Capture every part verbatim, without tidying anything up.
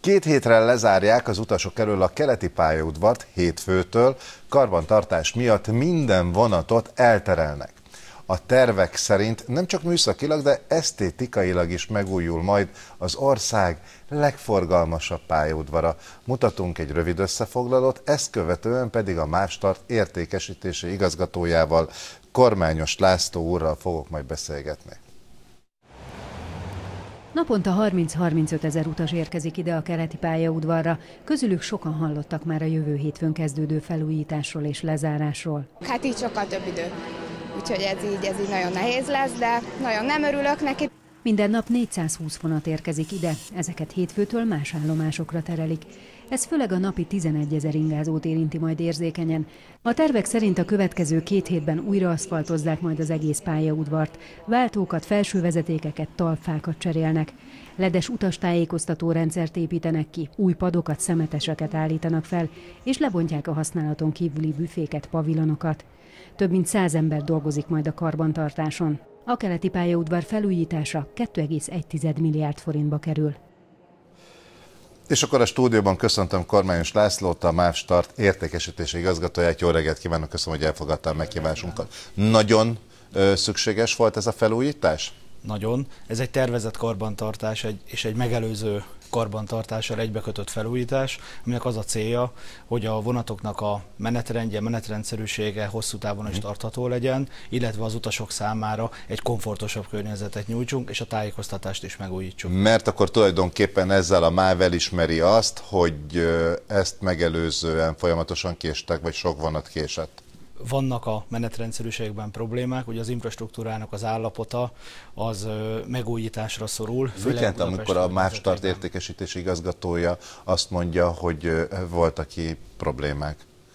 Két hétre lezárják az utasok elől a keleti pályaudvart hétfőtől, karbantartás miatt minden vonatot elterelnek. A tervek szerint nem csak műszakilag, de esztétikailag is megújul majd az ország legforgalmasabb pályaudvara. Mutatunk egy rövid összefoglalót, ezt követően pedig a Mávstart értékesítési igazgatójával, Kormányos László úrral fogok majd beszélgetni. Naponta harminc-harmincöt ezer utas érkezik ide a keleti pályaudvarra, közülük sokan hallottak már a jövő hétfőn kezdődő felújításról és lezárásról. Hát így sokkal több idő, úgyhogy ez így, ez így nagyon nehéz lesz, de nagyon nem örülök neki. Minden nap négyszázhúsz vonat érkezik ide, ezeket hétfőtől más állomásokra terelik. Ez főleg a napi tizenegyezer ingázót érinti majd érzékenyen. A tervek szerint a következő két hétben újra aszfaltozzák majd az egész pályaudvart. Váltókat, felsővezetékeket, talpfákat cserélnek. Ledes utastájékoztató rendszert építenek ki, új padokat, szemeteseket állítanak fel, és lebontják a használaton kívüli büféket, pavilonokat. Több mint száz ember dolgozik majd a karbantartáson. A keleti pályaudvar felújítása két egész egy milliárd forintba kerül. És akkor a stúdióban köszöntöm Kormányos Lászlót, a Mávstart értékesítési igazgatóját. Jó reggelt kívánok, köszönöm, hogy elfogadta a meghívásunkat. Nagyon ö, szükséges volt ez a felújítás? Nagyon. Ez egy tervezett karbantartás egy, és egy megelőző karbantartással egybekötött felújítás, aminek az a célja, hogy a vonatoknak a menetrendje, menetrendszerűsége hosszú távon is tartható legyen, illetve az utasok számára egy komfortosabb környezetet nyújtsunk, és a tájékoztatást is megújítsuk. Mert akkor tulajdonképpen ezzel a MÁV elismeri azt, hogy ezt megelőzően folyamatosan késtek, vagy sok vonat késett. Vannak a menetrendszerűségben problémák, ugye az infrastruktúrának az állapota az megújításra szorul. Mit jelent, amikor a Mávstart értékesítési igazgatója azt mondja, hogy voltak ki problémák?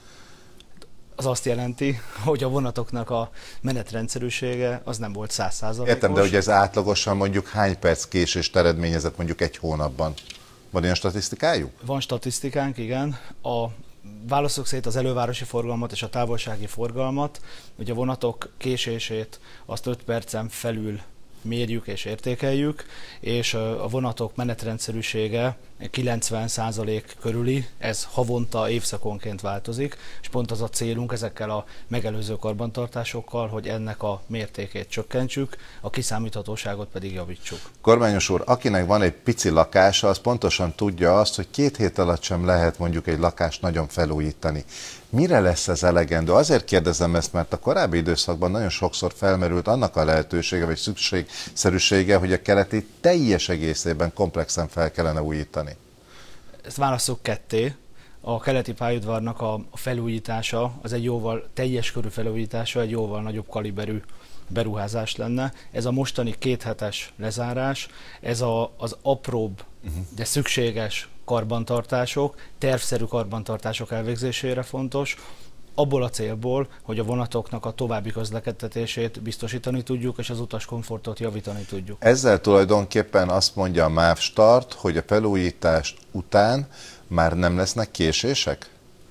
Az azt jelenti, hogy a vonatoknak a menetrendszerűsége az nem volt száz százalékos. Értem, de hogy ez átlagosan mondjuk hány perc késést eredményezett mondjuk egy hónapban? Van ilyen statisztikájuk? Van statisztikánk, igen. A válaszok szerint az elővárosi forgalmat és a távolsági forgalmat, hogy a vonatok késését azt öt percen felül mérjük és értékeljük, és a vonatok menetrendszerűsége kilencven százalék körüli, ez havonta, évszakonként változik, és pont az a célunk ezekkel a megelőző karbantartásokkal, hogy ennek a mértékét csökkentsük, a kiszámíthatóságot pedig javítsuk. Kormányos úr, akinek van egy pici lakása, az pontosan tudja azt, hogy két hét alatt sem lehet mondjuk egy lakást nagyon felújítani. Mire lesz ez elegendő? Azért kérdezem ezt, mert a korábbi időszakban nagyon sokszor felmerült annak a lehetősége, vagy szükségszerűsége, hogy a keleti teljes egészében komplexen fel kellene újítani. Ezt válasszuk ketté. A keleti pályaudvarnak a felújítása, az egy jóval teljes körű felújítása, egy jóval nagyobb kaliberű beruházás lenne. Ez a mostani kéthetes lezárás, ez a, az apróbb, uh-huh. de szükséges karbantartások, tervszerű karbantartások elvégzésére fontos, abból a célból, hogy a vonatoknak a további közlekedtetését biztosítani tudjuk, és az utaskomfortot javítani tudjuk. Ezzel tulajdonképpen azt mondja a Mávstart, hogy a felújítás után már nem lesznek késések?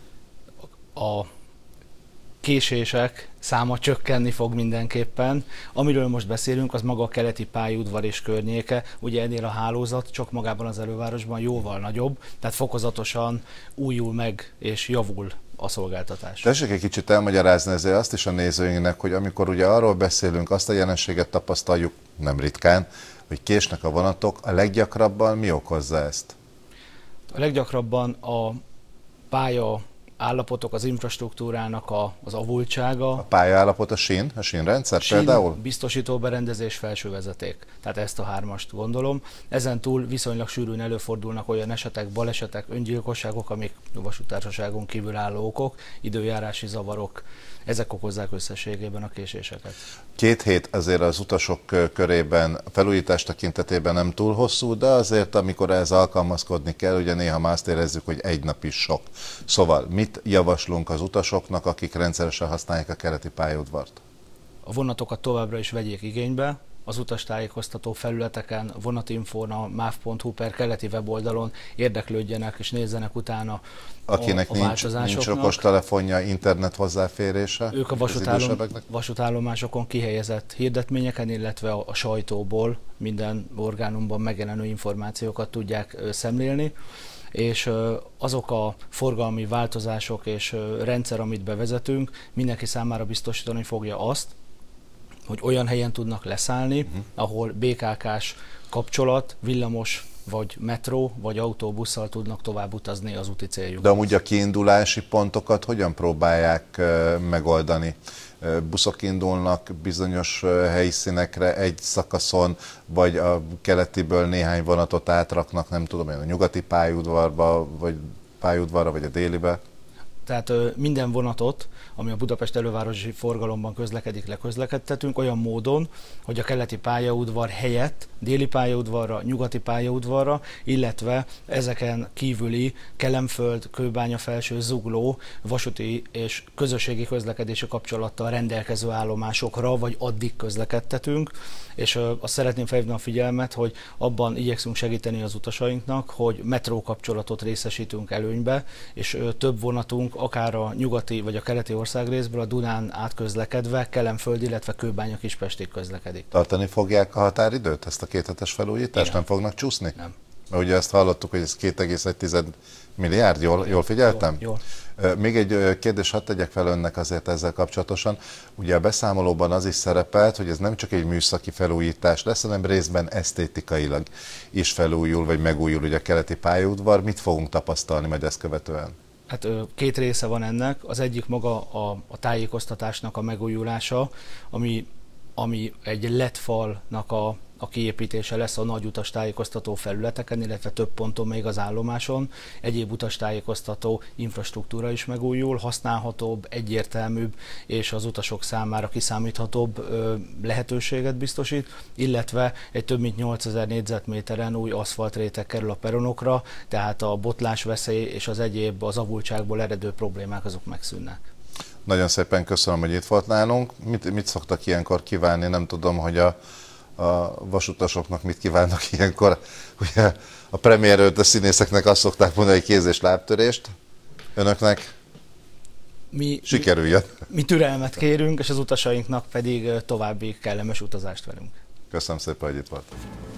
A késések száma csökkenni fog mindenképpen. Amiről most beszélünk, az maga a keleti pályaudvar és környéke. Ugye ennél a hálózat csak magában az elővárosban jóval nagyobb, tehát fokozatosan újul meg és javul a szolgáltatás. Tessék egy kicsit elmagyarázni ezért azt is a nézőinknek, hogy amikor ugye arról beszélünk, azt a jelenséget tapasztaljuk nem ritkán, hogy késnek a vonatok, a leggyakrabban mi okozza ezt? A leggyakrabban a pálya állapotok, az infrastruktúrának a, az avultsága. A pályaállapot, a sín, a sínrendszer sín, például? Biztosító berendezés, felsővezeték. Tehát ezt a hármast gondolom. Ezen túl viszonylag sűrűn előfordulnak olyan esetek, balesetek, öngyilkosságok, amik a vasúttársaságon kívül álló okok, időjárási zavarok. Ezek okozzák összességében a késéseket. Két hét azért az utasok körében, a felújítás tekintetében nem túl hosszú, de azért, amikor ehhez alkalmazkodni kell, ugye néha már azt érezzük, hogy egy nap is sok. Szóval mit javaslunk az utasoknak, akik rendszeresen használják a keleti pályaudvart? A vonatokat továbbra is vegyék igénybe, az utastájékoztató felületeken, vonatinfón, a máv pont hu per keleti weboldalon érdeklődjenek és nézzenek utána akinek a, a nincs, nincs okostelefonja, internet hozzáférése. Ők a vasútállom, vasútállomásokon kihelyezett hirdetményeken, illetve a, a sajtóból minden orgánumban megjelenő információkat tudják ö, szemlélni. és azok a forgalmi változások és rendszer, amit bevezetünk, mindenki számára biztosítani fogja azt, hogy olyan helyen tudnak leszállni, uh-huh. ahol bé ká ká-s kapcsolat, villamos, vagy metró, vagy autóbusszal tudnak tovább utazni az úti céljukhoz. De amúgy a kiindulási pontokat hogyan próbálják megoldani? Buszok indulnak bizonyos helyszínekre egy szakaszon, vagy a keletiből néhány vonatot átraknak, nem tudom, a nyugati pályaudvarba, vagy pályaudvarra, vagy a délibe? Tehát minden vonatot, ami a Budapest elővárosi forgalomban közlekedik, leközlekedtetünk olyan módon, hogy a keleti pályaudvar helyett déli pályaudvarra, nyugati pályaudvarra, illetve ezeken kívüli Kelenföld, Kőbánya-Felső, Zugló, vasúti és közösségi közlekedési kapcsolattal rendelkező állomásokra, vagy addig közlekedtetünk. És azt szeretném felhívni a figyelmet, hogy abban igyekszünk segíteni az utasainknak, hogy metró kapcsolatot részesítünk előnybe, és több vonatunk akár a nyugati vagy a keleti országrészből a Dunán átközlekedve Kelenföld, illetve Kőbánya-Kispestig közlekedik. Tartani fogják a határidőt, ezt a kéthetes felújítást? Nem. nem fognak csúszni? Nem. Mert ugye ezt hallottuk, hogy ez két egész egy milliárd, jól, jól figyeltem? Jól, jól. Még egy kérdés hadd tegyek fel önnek azért ezzel kapcsolatosan. Ugye a beszámolóban az is szerepelt, hogy ez nem csak egy műszaki felújítás lesz, hanem részben esztétikailag is felújul, vagy megújul ugye a keleti pályaudvar. Mit fogunk tapasztalni majd ezt követően? Hát két része van ennek. Az egyik maga a, a tájékoztatásnak a megújulása, ami, ami egy el é dé falnak a, a kiépítése lesz a nagy utastájékoztató felületeken, illetve több ponton még az állomáson. Egyéb utastájékoztató infrastruktúra is megújul, használhatóbb, egyértelműbb és az utasok számára kiszámíthatóbb ö, lehetőséget biztosít, illetve egy több mint nyolcezer négyzetméteren új aszfaltréteg kerül a peronokra, tehát a botlásveszély és az egyéb az avultságból eredő problémák azok megszűnnek. Nagyon szépen köszönöm, hogy itt volt nálunk. Mit, mit szoktak ilyenkor kívánni? Nem tudom, hogy a a vasutasoknak mit kívánnak ilyenkor. Ugye a premier előtt a színészeknek azt szokták mondani, hogy kéz- és lábtörést. Önöknek mi, sikerüljön. Mi, mi türelmet kérünk, és az utasainknak pedig további kellemes utazást velünk. Köszönöm szépen, hogy itt voltak.